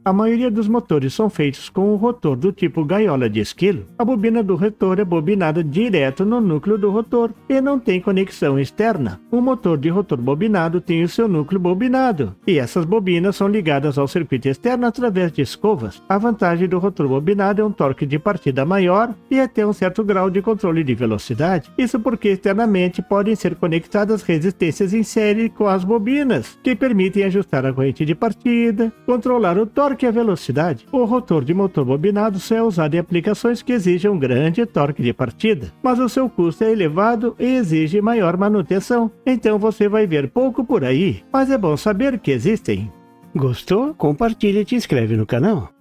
A maioria dos motores são feitos com um rotor do tipo gaiola de esquilo. A bobina do rotor é bobinada direto no núcleo do rotor e não tem conexão externa. O motor de rotor bobinado tem o seu núcleo bobinado, e essas bobinas são ligadas ao circuito externo através de escovas. A vantagem do rotor bobinado é um torque de partida maior e até um certo grau de controle de velocidade. Isso porque externamente podem ser conectadas resistências em série com as bobinas, que permitem ajustar a corrente de partida, controlar o torque e a velocidade. O rotor de motor bobinado só é usado em aplicações que exigem um grande torque de partida, mas o seu custo é elevado e exige maior manutenção, então você vai ver pouco por aí, mas é bom saber que existem. Gostou? Compartilha e te inscreve no canal.